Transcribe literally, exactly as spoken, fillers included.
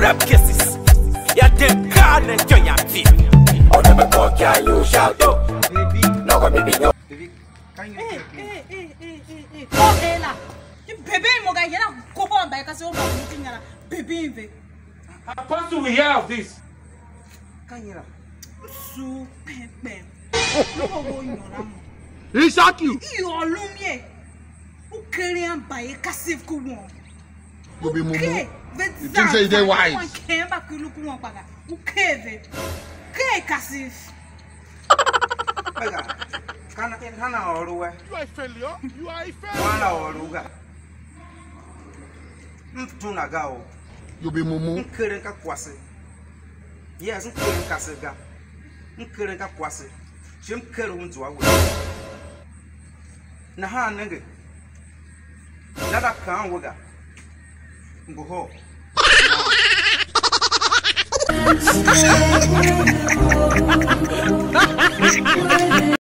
rap cases. Ya dem can enjoy your feel. Oh, never talk, yeah, you shout, yo. Baby, no, go baby, no. Baby, can you? Hey, hey, hey, hey, hey, hey. Oh, hey, la. You baby, mo guy, you know, go on by because you're meeting na baby, baby. How fast do we hear of this? Can you? So, pepe. No go going on. He shock you. You are lumie. Who carry and buy a cassive kumo? You be mumu. You think say they wise? One came back to look one baga. Who cave? Kay cassive. Kana kana oruwe. You are a failure. You are a failure. Wana oruga. Mtuna gao. You be mumu. Nkere nka kwase. Yes, nkere nka sega. Nkere nka kwase. Shim kere untu wa we. Na ha nenge. Nada kan woga. Mboho. No.